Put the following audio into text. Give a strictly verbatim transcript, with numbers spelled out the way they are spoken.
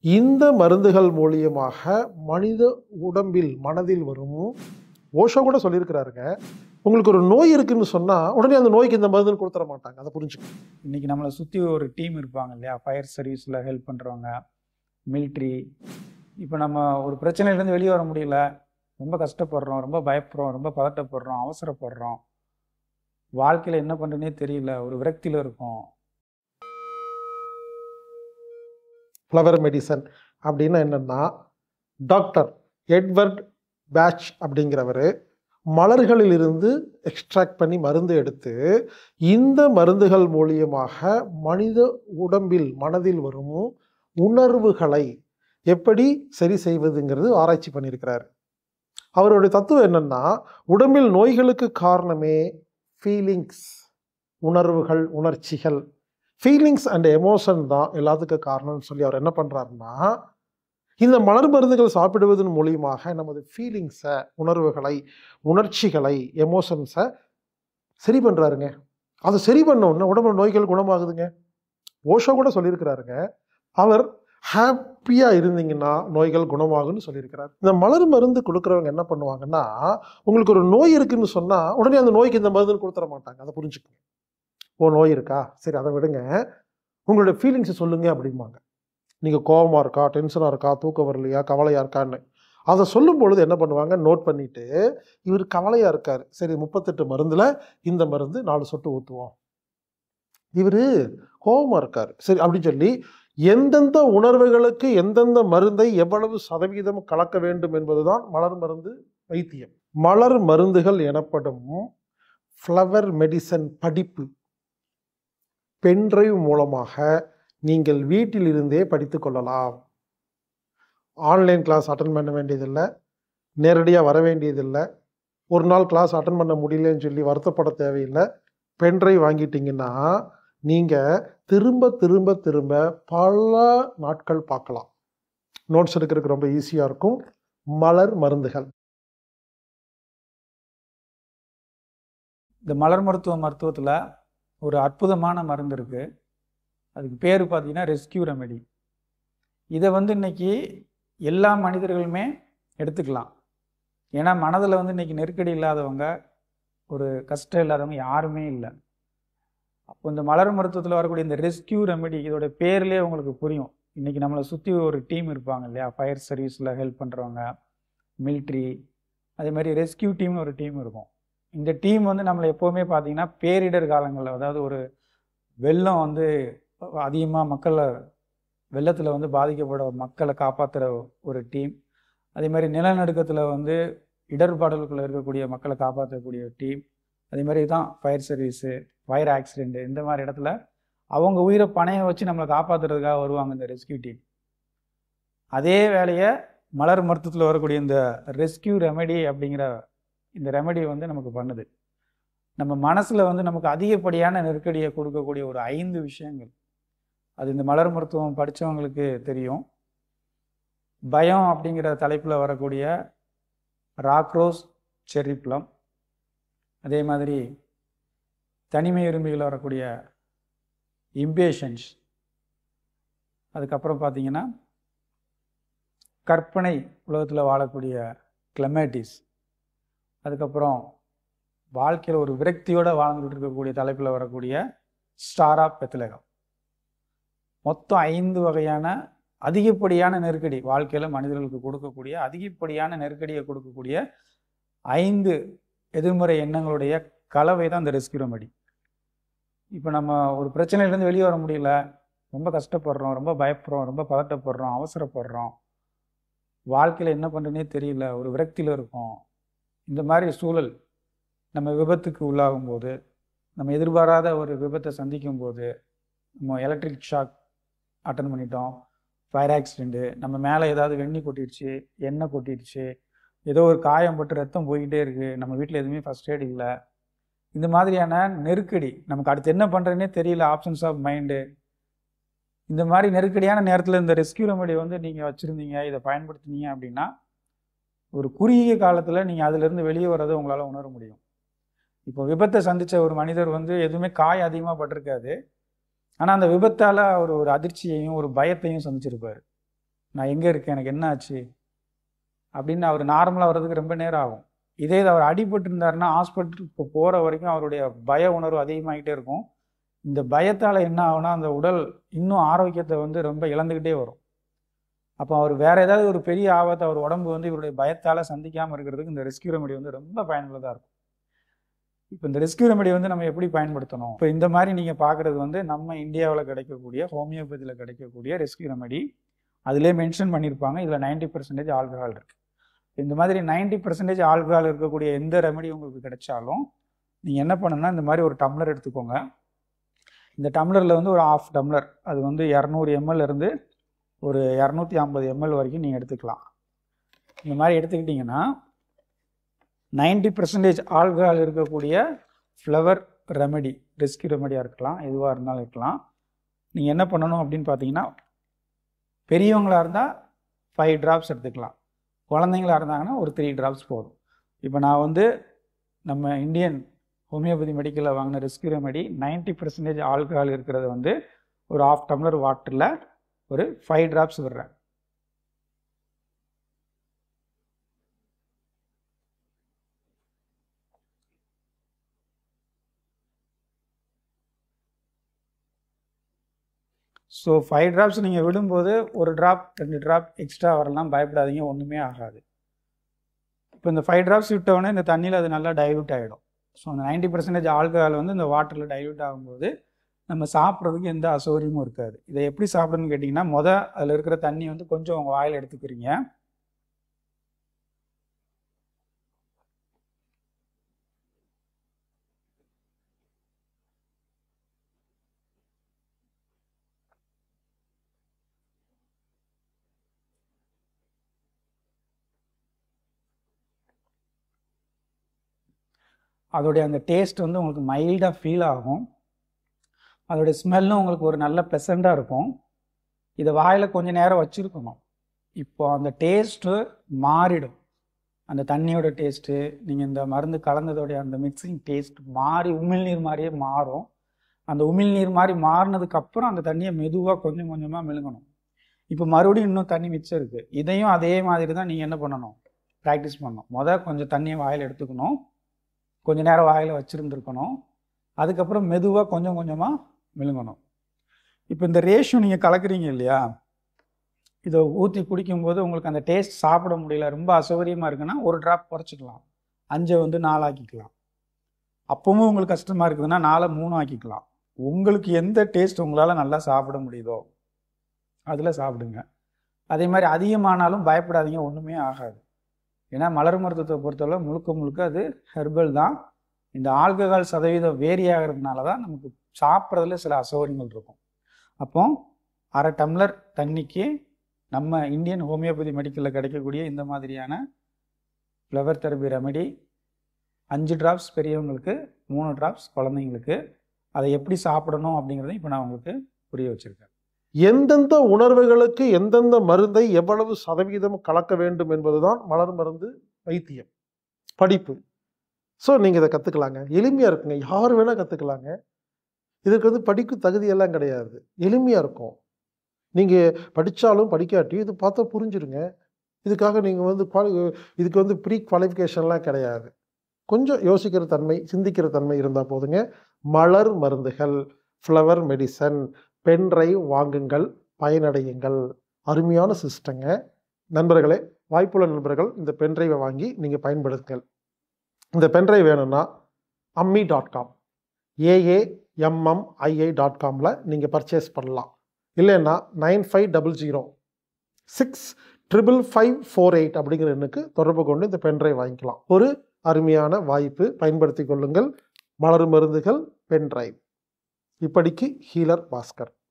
இந்த மருந்துகள் மூலியமாக மனித உடம்பில் மனதில் வரும் ஓஷோ கூட சொல்லியிருக்கிறாருங்க. உங்களுக்கு ஒரு நோய் இருக்குன்னு சொன்னால் உடனே அந்த நோய்க்கு இந்த மருந்து கொடுத்துட மாட்டாங்க. அதை புரிஞ்சுக்கணும். இன்றைக்கி நம்மளை சுற்றி ஒரு டீம் இருப்பாங்க இல்லையா, ஃபயர் சர்வீஸில் ஹெல்ப் பண்ணுறவங்க, மிலிட்ரி. இப்போ நம்ம ஒரு பிரச்சனையிலேருந்து வெளியே வர முடியல, ரொம்ப கஷ்டப்படுறோம், ரொம்ப பயப்படுறோம், ரொம்ப பதட்டப்படுறோம், அவசரப்படுறோம், வாழ்க்கையில் என்ன பண்ணுறதுனே தெரியல, ஒரு விரக்தியில் இருக்கும். ஃப்ளவர் மெடிசன் அப்படின்னா என்னென்னா, டாக்டர் எட்வர்ட் பேட்ச் அப்படிங்கிறவர் மலர்களிலிருந்து எக்ஸ்ட்ராக்ட் பண்ணி மருந்து எடுத்து இந்த மருந்துகள் மூலியமாக மனித உடம்பில் மனதில் வரும் உணர்வுகளை எப்படி சரி செய்வதுங்கிறது ஆராய்ச்சி பண்ணியிருக்கிறார். அவருடைய தத்துவம் என்னென்னா, உடம்பில் நோய்களுக்கு காரணமே ஃபீலிங்ஸ், உணர்வுகள், உணர்ச்சிகள். ஃபீலிங்ஸ் அண்ட் எமோஷன் தான் எல்லாத்துக்கும் காரணம்னு சொல்லி அவர் என்ன பண்ணுறாருன்னா, இந்த மலர் மருந்துகள் சாப்பிடுவதன் மூலியமாக நமது ஃபீலிங்ஸை, உணர்வுகளை, உணர்ச்சிகளை, எமோஷன்ஸை சரி பண்ணுறாருங்க. அதை சரி பண்ண உடனே உடம்புல நோய்கள் குணமாகுதுங்க. ஓஷோ கூட சொல்லியிருக்கிறாருங்க. அவர் ஹாப்பியாக இருந்தீங்கன்னா நோய்கள் குணமாகுன்னு சொல்லியிருக்கிறார். இந்த மலர் மருந்து கொடுக்குறவங்க என்ன பண்ணுவாங்கன்னா, உங்களுக்கு ஒரு நோய் இருக்குன்னு சொன்னால் உடனே அந்த நோய்க்கு இந்த மருந்து கொடுத்துட மாட்டாங்க. அதை புரிஞ்சுக்கணும். ஓ, நோய் இருக்கா, சரி அதை விடுங்க, உங்களுடைய ஃபீலிங்ஸை சொல்லுங்க அப்படிம்பாங்க. நீங்கள் கோபமாக இருக்கா, டென்ஷனாக இருக்கா, தூக்கம் வரலையா, கவலையாக இருக்கான்னு அதை சொல்லும் பொழுது என்ன பண்ணுவாங்க, நோட் பண்ணிவிட்டு, இவர் கவலையாக இருக்கார், சரி முப்பத்தெட்டு மருந்தில் இந்த மருந்து நாலு சொட்டு ஊற்றுவோம். இவர் கோபமாக இருக்கார், சரி அப்படின்னு சொல்லி எந்தெந்த உணர்வுகளுக்கு எந்தெந்த மருந்தை எவ்வளவு சதவீதம் கலக்க வேண்டும் என்பதுதான் மலர் மருந்து வைத்தியம். மலர் மருந்துகள் எனப்படும் ஃப்ளவர் மெடிசன் படிப்பு பென்ட்ரைவ் மூலமாக நீங்கள் வீட்டில் இருந்தே படித்து கொள்ளலாம். ஆன்லைன் கிளாஸ் அட்டன் பண்ண வேண்டியதில்லை, நேரடியாக வர வேண்டியதில்லை, ஒரு நாள் கிளாஸ் அட்டன் பண்ண முடியலன்னு சொல்லி வருத்தப்பட தேவையில்லை. பென்ட்ரைவ் வாங்கிட்டீங்கன்னா நீங்கள் திரும்ப திரும்ப திரும்ப பல நாட்கள் பார்க்கலாம். நோட்ஸ் எடுக்கிறதுக்கு ரொம்ப ஈஸியாக இருக்கும். மலர் மருந்துகள். இந்த மலர் மருத்துவ மருத்துவத்தில் ஒரு அற்புதமான மருந்து இருக்குது. அதுக்கு பேர் பார்த்தீங்கன்னா ரெஸ்கியூ ரெமெடி. இதை வந்து இன்றைக்கி எல்லா மனிதர்களுமே எடுத்துக்கலாம். ஏன்னா மனதில் வந்து இன்றைக்கி நெருக்கடி இல்லாதவங்க, ஒரு கஷ்டம் இல்லாதவங்க யாருமே இல்லை. அப்போ இந்த மலர் மருத்துவத்தில் வரக்கூடிய இந்த ரெஸ்கியூ ரெமெடி, இதோட பேர்லேயே உங்களுக்கு புரியும். இன்றைக்கி நம்மளை சுற்றி ஒரு டீம் இருப்பாங்க இல்லையா, ஃபயர் சர்வீஸில் ஹெல்ப் பண்ணுறவங்க, மிலிட்ரி, அதே மாதிரி ரெஸ்கியூ டீம்னு ஒரு டீம் இருக்கும். இந்த டீம் வந்து நம்மளை எப்போவுமே பார்த்தீங்கன்னா பேரிடர் காலங்களில், அதாவது ஒரு வெள்ளம் வந்து அதிகமாக மக்களை, வெள்ளத்தில் வந்து பாதிக்கப்பட மக்களை காப்பாற்றுற ஒரு டீம், அதே மாதிரி நிலநடுக்கத்தில் வந்து இடர்பாடல்களில் இருக்கக்கூடிய மக்களை காப்பாற்றக்கூடிய டீம், அதே மாதிரி தான் ஃபயர் சர்வீஸு, ஃபயர் ஆக்சிடெண்ட்டு, இந்த மாதிரி இடத்துல அவங்க உயிரை பணைய வச்சு நம்மளை காப்பாற்றுறதுக்காக வருவாங்க இந்த ரெஸ்கியூ டீம். அதே வேலையை மலர் மருத்துவத்தில் வரக்கூடிய இந்த ரெஸ்கியூ ரெமெடி அப்படிங்கிற இந்த ரெமெடி வந்து நமக்கு பண்ணுது. நம்ம மனசில் வந்து நமக்கு அதிகப்படியான நெருக்கடியை கொடுக்கக்கூடிய ஒரு ஐந்து விஷயங்கள், அது இந்த மலர் மருத்துவம் படித்தவங்களுக்கு தெரியும். பயம் அப்படிங்கிற தலைப்பில் வரக்கூடிய ராக்ரோஸ் செர்ரி ப்ளம், அதே மாதிரி தனிமை விரும்பிகள் வரக்கூடிய இம்பேஷன்ஸ், அதுக்கப்புறம் பார்த்தீங்கன்னா கற்பனை உலகத்தில் வாழக்கூடிய கிளமேட்டிஸ், அதுக்கப்புறம் வாழ்க்கையில் ஒரு விரக்தியோடு வாழ்ந்துட்டு இருக்கக்கூடிய தலைப்பில் வரக்கூடிய ஸ்டாரா பெத்லகம். மொத்தம் ஐந்து வகையான அதிகப்படியான நெருக்கடி, வாழ்க்கையில் மனிதர்களுக்கு கொடுக்கக்கூடிய அதிகப்படியான நெருக்கடியை கொடுக்கக்கூடிய ஐந்து எதிர்மறை எண்ணங்களுடைய கலவை தான் இந்த ரெஸ்கியூ ரெமெடி. இப்போ நம்ம ஒரு பிரச்சனையிலேருந்து வெளியே வர முடியல, ரொம்ப கஷ்டப்படுறோம், ரொம்ப பயப்படுறோம், ரொம்ப பதட்டப்படுறோம், அவசரப்படுறோம், வாழ்க்கையில் என்ன பண்ணுறதுனே தெரியல, ஒரு விரக்தியில் இருக்கும். இந்த மாதிரி சூழல் நம்ம விபத்துக்கு உள்ளாகும் போது, நம்ம எதிர்பாராத ஒரு விபத்தை சந்திக்கும் போது, நம்ம எலக்ட்ரிக் ஷாக் அட்டன் பண்ணிட்டோம், ஃபயர் ஆக்சிடெண்ட்டு, நம்ம மேலே ஏதாவது வெண்ணி கொட்டிடுச்சு, எண்ணெய் கொட்டிடுச்சு, ஏதோ ஒரு காயம் பட்டு ரத்தம் போய்கிட்டே இருக்குது, நம்ம வீட்டில் எதுவுமே ஃபஸ்ட் எய்ட் இல்லை, இந்த மாதிரியான நெருக்கடி, நமக்கு அடுத்து என்ன பண்ணுறதுனே தெரியல, ஆப்ஷன்ஸ் ஆஃப் மைண்டு, இந்த மாதிரி நெருக்கடியான நேரத்தில் இந்த ரெஸ்கியூ ரெமெடி வந்து நீங்கள் வச்சுருந்தீங்க, இதை பயன்படுத்தினீங்க அப்படின்னா ஒரு குறுகிய காலத்தில் நீங்கள் அதிலிருந்து வெளியே வர்றதை உங்களால் உணர முடியும். இப்போ விபத்தை சந்தித்த ஒரு மனிதர் வந்து எதுவுமே காயம் அதிகமாக பட்டிருக்காது, ஆனால் அந்த விபத்தால் அவர் ஒரு அதிர்ச்சியையும் ஒரு பயத்தையும் சந்திச்சிருப்பார். நான் எங்கே இருக்கேன், எனக்கு என்ன ஆச்சு அப்படின்னு அவர் நார்மலாக வர்றதுக்கு ரொம்ப நேரம் ஆகும். இதே இது அவர் அடிபட்டு இருந்தாருன்னா ஹாஸ்பிட்டலுக்கு போகிற வரைக்கும் அவருடைய பய உணர்வு அதிகமாகிட்டே இருக்கும். இந்த பயத்தால் என்ன ஆகுனா அந்த உடல் இன்னும் ஆரோக்கியத்தை வந்து ரொம்ப இழந்துக்கிட்டே வரும். அப்போ அவர் வேறு ஏதாவது ஒரு பெரிய ஆபத்தை அவர் உடம்பு வந்து இவருடைய பயத்தால் சந்திக்காமல் இருக்கிறதுக்கு இந்த ரெஸ்கியூ ரெமெடி வந்து ரொம்ப பயனுள்ளதாக இருக்கும். இப்போ இந்த ரெஸ்கியூ ரெமெடி வந்து நம்ம எப்படி பயன்படுத்தணும்? இப்போ இந்த மாதிரி நீங்கள் பார்க்குறது வந்து நம்ம இந்தியாவில் கிடைக்கக்கூடிய ஹோமியோபதியில் கிடைக்கக்கூடிய ரெஸ்கியூ ரெமெடி. அதிலே மென்ஷன் பண்ணியிருப்பாங்க இதில் நைன்டி பர்சன்டேஜ் ஆல்கஹால் இருக்குது. இந்த மாதிரி நைன்டி பர்சன்டேஜ் ஆல்கஹால் இருக்கக்கூடிய எந்த ரெமெடி உங்களுக்கு கிடைச்சாலும் நீங்கள் என்ன பண்ணணும்னா இந்த மாதிரி ஒரு டம்ளர் எடுத்துக்கோங்க. இந்த டம்ளரில் வந்து ஒரு ஆஃப் டம்ளர், அது வந்து இரநூறு எம்எல் இருந்து ஒரு இரநூத்தி ஐம்பது எம்எல் வரைக்கும் நீங்கள் எடுத்துக்கலாம். இந்த மாதிரி எடுத்துக்கிட்டிங்கன்னா நைன்டி பர்சன்டேஜ் ஆல்கஹால் இருக்கக்கூடிய ஃப்ளவர் ரெமெடி, ரெஸ்கியூ ரெமெடியாக இருக்கலாம், எதுவாக இருந்தாலும் இருக்கலாம். நீங்கள் என்ன பண்ணணும் அப்படின்னு பார்த்தீங்கன்னா பெரியவங்களாக இருந்தால் ஃபைவ் ட்ராப்ஸ் எடுத்துக்கலாம், குழந்தைங்களாக இருந்தாங்கன்னா ஒரு த்ரீ ட்ராப்ஸ் போதும். இப்போ நான் வந்து நம்ம இந்தியன் ஹோமியோபதி மெடிக்கலில் வாங்கின rescue remedy ninety percentage alcohol இருக்கிறத வந்து ஒரு ஆஃப் டம்ளர் வாட்டரில் ஒரு ஃபைவ் ட்ராப்ஸ் விடுறேன். ஸோ ஃபைவ் ட்ராப்ஸ் நீங்கள் விடும்போது ஒரு ட்ராப் ரெண்டு ட்ராப் எக்ஸ்ட்ரா வரலாம், பயப்படாதீங்க, ஒன்றுமே ஆகாது. இப்போ இந்த ஃபைவ் ட்ராப்ஸ் விட்டோடனே இந்த தண்ணியில் அது நல்லா டைல்யூட் ஆகிடும். ஸோ அந்த நைன்டி பர்சன்டேஜ் ஆல்கஹால் வந்து இந்த வாட்டரில் டைல்யூட் ஆகும்போது நம்ம சாப்பிட்றதுக்கு எந்த அசௌகரியமும் இருக்காது. இதை எப்படி சாப்பிடணும்னு கேட்டிங்கன்னா மொதல் அதில் இருக்கிற தண்ணி வந்து கொஞ்சம் உங்கள் வாயில் எடுத்துக்கிறீங்க. அதோடைய அந்த டேஸ்ட் வந்து உங்களுக்கு மைல்டாக ஃபீல் ஆகும். அதோடைய ஸ்மெல்லும் உங்களுக்கு ஒரு நல்ல ப்ளசண்ட்டாக இருக்கும். இதை வாயில் கொஞ்சம் நேரம் வச்சுருக்கணும். இப்போ அந்த டேஸ்ட்டு மாறிடும். அந்த தண்ணியோட டேஸ்ட்டு நீங்கள் இந்த மருந்து கலந்ததோடைய அந்த மிக்சிங் டேஸ்ட் மாறி உமிழ்நீர் மாதிரியே மாறும். அந்த உமிழ்நீர் மாதிரி மாறினதுக்கப்புறம் அந்த தண்ணியை மெதுவாக கொஞ்சம் கொஞ்சமாக மெழுங்கணும். இப்போ மறுபடியும் இன்னும் தண்ணி மிச்சம் இருக்குது. இதையும் அதே மாதிரி தான் நீங்கள் என்ன பண்ணணும், ப்ராக்டிஸ் பண்ணணும். மொதல் கொஞ்சம் தண்ணியை வாயில் எடுத்துக்கணும், கொஞ்சம் நேரம் வாயில் வச்சுருந்துருக்கணும், அதுக்கப்புறம் மெதுவாக கொஞ்சம் கொஞ்சமாக மெழுங்கணும். இப்போ இந்த ரேஷியோ நீங்கள் கலக்குறீங்க இல்லையா, இதை ஊற்றி குடிக்கும்போது உங்களுக்கு அந்த டேஸ்ட் சாப்பிட முடியல, ரொம்ப அசௌகரியமாக இருக்குன்னா ஒரு ட்ராப் குறைச்சிக்கலாம், அஞ்சை வந்து நாலாக்கிக்கலாம். அப்பவும் உங்களுக்கு கஷ்டமாக இருக்குதுன்னா நாலை மூணு ஆக்கிக்கலாம். உங்களுக்கு எந்த டேஸ்ட் உங்களால் நல்லா சாப்பிட முடியுதோ அதில் சாப்பிடுங்க. அதே மாதிரி அதிகமானாலும் பயப்படாதீங்க, ஒன்றுமே ஆகாது. ஏன்னா மலர் மருத்துவத்தை பொறுத்தவரை முழுக்க முழுக்க அது ஹெர்பல் தான். இந்த ஆல்கஹால் சதவீதம் வேரி ஆகிறதுனால தான் நமக்கு சாப்பிட்றதுல சில அசௌகரியங்கள் இருக்கும். அப்போ அரை டம்ளர் தண்ணிக்கு நம்ம இந்தியன் ஹோமியோபதி மெடிக்கலில் கிடைக்கக்கூடிய இந்த மாதிரியான ஃப்ளவர் தெரபி ரெமெடி அஞ்சு ட்ராப்ஸ் பெரியவங்களுக்கு, மூணு ட்ராப்ஸ் குழந்தைங்களுக்கு. அதை எப்படி சாப்பிடணும் அப்படிங்கிறத இப்போ நான் உங்களுக்கு புரிய வச்சுருக்கேன். எந்தெந்த உணர்வுகளுக்கு எந்தெந்த மருந்தை எவ்வளவு சதவீதம் கலக்க வேண்டும் என்பதுதான் மலர் மருந்து வைத்தியம் படிப்பு. ஸோ நீங்கள் இதை கற்றுக்கலாங்க, எளிமையாக இருக்குங்க, யார் வேணால் கற்றுக்கலாங்க. இதுக்கு வந்து படிப்பு தகுதியெல்லாம் கிடையாது, எளிமையாக இருக்கும். நீங்கள் படித்தாலும் படிக்காட்டியும் இது பார்த்தா புரிஞ்சுருங்க. இதுக்காக நீங்கள் வந்து குவாலி இதுக்கு வந்து ப்ரீ குவாலிஃபிகேஷன்லாம் கிடையாது. கொஞ்சம் யோசிக்கிற தன்மை, சிந்திக்கிற தன்மை இருந்தால் போதுங்க. மலர் மருந்துகள், ஃப்ளவர் மெடிசன், பென்ட்ரைவ் வாங்குங்கள், பயனடையுங்கள். அருமையான சிஸ்டங்க நண்பர்களே. வாய்ப்புள்ள நண்பர்கள் இந்த பென்ட்ரைவை வாங்கி நீங்கள் பயன்படுத்துங்கள். இந்த பென்ட்ரைவ் வேணும்னா Ammi dot com A A M M I I dot காமில் நீங்கள் பர்ச்சேஸ் பண்ணலாம். இல்லைன்னா nine five double zero six triple five four eight அப்படிங்கிற எண்ணுக்கு தொடர்பு கொண்டு இந்த பென்ட்ரைவ் வாங்கிக்கலாம். ஒரு அருமையான வாய்ப்பு, பயன்படுத்தி கொள்ளுங்கள். மலர் மருந்துகள் பென்ட்ரைவ். இப்படிக்கு ஹீலர் பாஸ்கர்.